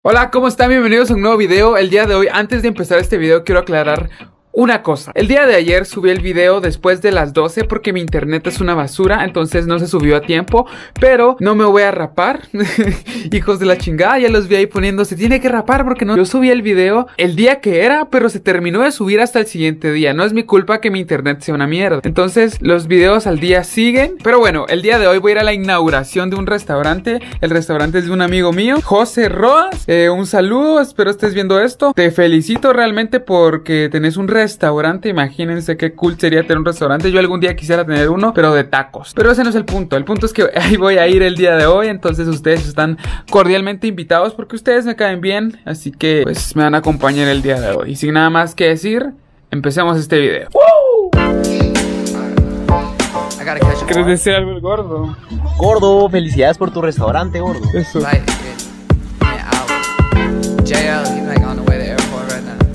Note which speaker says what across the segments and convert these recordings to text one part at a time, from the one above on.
Speaker 1: Hola, ¿cómo están? Bienvenidos a un nuevo video. El día de hoy, antes de empezar este video, quiero aclarar una cosa. El día de ayer subí el video después de las 12 porque mi internet es una basura, entonces no se subió a tiempo, pero no me voy a rapar. Hijos de la chingada, ya los vi ahí poniendo, se tiene que rapar porque no. Yo subí el video el día que era, pero se terminó de subir hasta el siguiente día. No es mi culpa que mi internet sea una mierda. Entonces los videos al día siguen. Pero bueno, el día de hoy voy a ir a la inauguración de un restaurante. El restaurante es de un amigo mío, José Roas. Un saludo, espero estés viendo esto. Te felicito realmente porque tenés un restaurante. Imagínense qué cool sería tener un restaurante. Yo algún día quisiera tener uno, pero de tacos. Pero ese no es el punto. El punto es que ahí voy a ir el día de hoy. Entonces ustedes están cordialmente invitados porque ustedes me caen bien. Así que pues me van a acompañar el día de hoy. Y sin nada más que decir, empecemos este video. ¿Quieres decir algo el gordo?
Speaker 2: Gordo, felicidades por tu restaurante, gordo.
Speaker 1: Eso.
Speaker 3: JL, he's like on the way to the airport right now.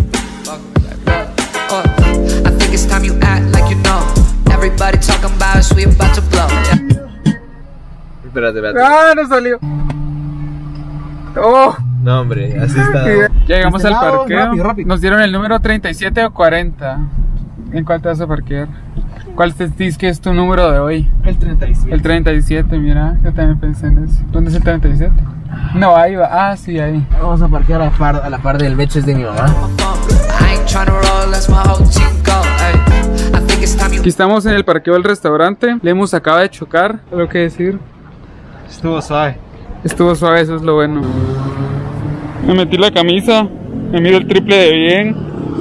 Speaker 3: I think it's time you act like you know. Everybody talking about us, we about to blow.
Speaker 2: Espérate.
Speaker 1: ¡Ah, no salió! ¡Oh!
Speaker 2: No, hombre, así está.
Speaker 1: Ya llegamos al parqueo.
Speaker 2: Rápido.
Speaker 1: Nos dieron el número 37 o 40. ¿En cuál te vas a parquear? ¿Cuál te dices que es tu número de hoy?
Speaker 2: El 37.
Speaker 1: El 37, mira, yo también pensé en eso. ¿Dónde es el 37? No, ahí va. Ah, sí, ahí.
Speaker 2: Vamos a parquear a la par del Beches de mi mamá.
Speaker 1: Aquí estamos en el parqueo del restaurante. Lemus acaba de chocar. ¿Algo que decir?
Speaker 2: Estuvo suave.
Speaker 1: Estuvo suave, eso es lo bueno. Me metí la camisa. Me miro el triple de bien.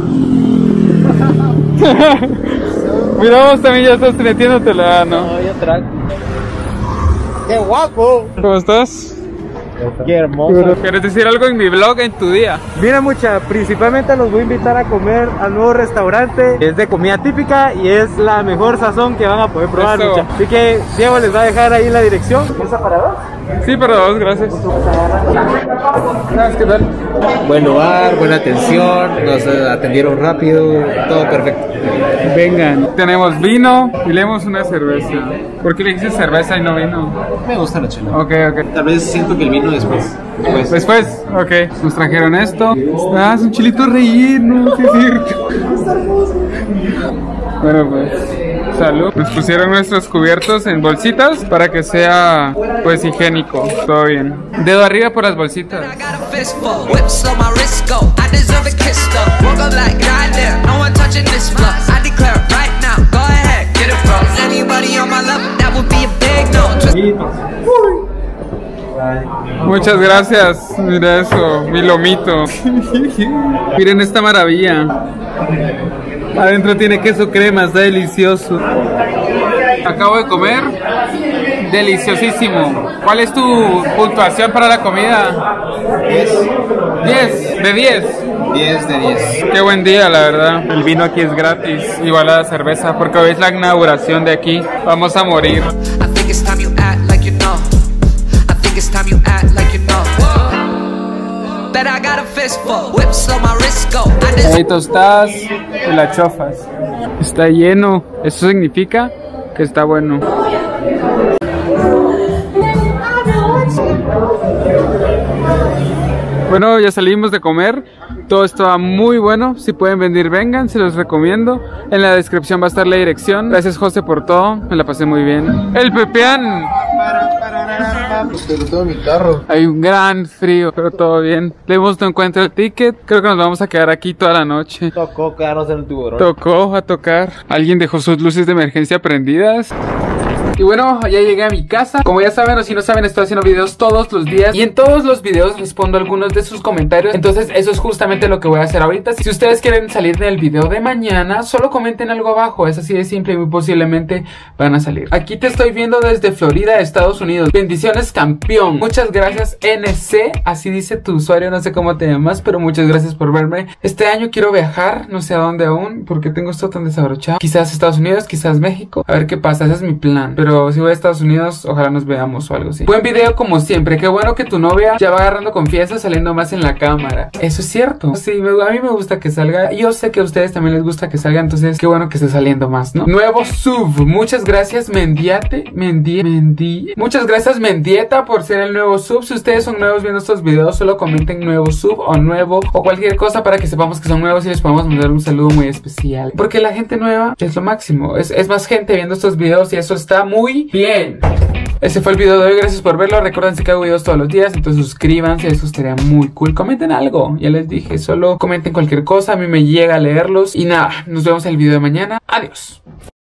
Speaker 1: Mira, vos también ya estás metiéndotela, ¿no?
Speaker 2: No, yo trago. ¡Qué guapo!
Speaker 1: ¿Cómo estás?
Speaker 2: ¡Qué hermoso!
Speaker 1: ¿Quieres decir algo en mi vlog, en tu día?
Speaker 4: Mira, mucha, principalmente los voy a invitar a comer al nuevo restaurante. Es de comida típica y es la mejor sazón que van a poder probar,
Speaker 1: Eso.
Speaker 4: mucha. Así que Diego les va a dejar ahí la dirección. ¿Esa para dos?
Speaker 1: Sí, para dos, gracias. ¿Qué tal?
Speaker 2: Buen lugar, buena atención, nos atendieron rápido, todo perfecto.
Speaker 1: Vengan. Tenemos vino y leemos una cerveza. ¿Por qué le dices cerveza y no vino?
Speaker 2: Me gusta la chela.
Speaker 1: Ok.
Speaker 2: Tal vez siento que el vino después.
Speaker 1: Después, ok. Nos trajeron esto. Ah, es un chilito relleno, sí es cierto. Bueno, pues, salud. Nos pusieron nuestros cubiertos en bolsitas para que sea, pues, higiénico. Todo bien. Dedo arriba por las bolsitas. Muchas gracias. Mira eso, mi lomito. Miren esta maravilla. Adentro tiene queso crema, está delicioso. Acabo de comer. Deliciosísimo. ¿Cuál es tu puntuación para la comida? 10 de 10.
Speaker 2: 10 de 10.
Speaker 1: Qué buen día, la verdad. El vino aquí es gratis, igual a la cerveza, porque hoy es la inauguración de aquí. Vamos a morir. Ahí tostadas y las chofas. Está lleno. Eso significa que está bueno. Bueno, ya salimos de comer. Todo estaba muy bueno. Si pueden venir, vengan, se los recomiendo. En la descripción va a estar la dirección. Gracias, José, por todo. Me la pasé muy bien. El Pepeán.
Speaker 2: Pero todo mi carro.
Speaker 1: Hay un gran frío, pero todo bien. Leemos no encuentra el ticket. Creo que nos vamos a quedar aquí toda la noche.
Speaker 2: Tocó quedarnos en el tiburón.
Speaker 1: Tocó a tocar. Alguien dejó sus luces de emergencia prendidas. Y bueno, ya llegué a mi casa. Como ya saben o si no saben, estoy haciendo videos todos los días. Y en todos los videos respondo algunos de sus comentarios. Entonces eso es justamente lo que voy a hacer ahorita. Si ustedes quieren salir en el video de mañana, solo comenten algo abajo. Es así de simple y muy posiblemente van a salir. Aquí te estoy viendo desde Florida, Estados Unidos. Bendiciones, campeón. Muchas gracias, NC. Así dice tu usuario, no sé cómo te llamas, pero muchas gracias por verme. Este año quiero viajar, no sé a dónde aún, porque tengo esto tan desabrochado. Quizás Estados Unidos, quizás México. A ver qué pasa, ese es mi plan. pero si voy a Estados Unidos, ojalá nos veamos o algo así. Buen video como siempre. Qué bueno que tu novia ya va agarrando confianza saliendo más en la cámara. Eso es cierto. Sí, a mí me gusta que salga. Yo sé que a ustedes también les gusta que salga, entonces qué bueno que esté saliendo más, ¿no? Nuevo sub. Muchas gracias, Muchas gracias, Mendieta, por ser el nuevo sub. Si ustedes son nuevos viendo estos videos, solo comenten nuevo sub o nuevo o cualquier cosa para que sepamos que son nuevos y les podamos mandar un saludo muy especial. Porque la gente nueva es lo máximo. Es más gente viendo estos videos y eso está muy bien. Ese fue el video de hoy, gracias por verlo. Recuerden que hago videos todos los días, entonces suscríbanse, eso estaría muy cool. Comenten algo, ya les dije, solo comenten cualquier cosa, a mí me llega a leerlos. Y nada, nos vemos en el video de mañana. Adiós.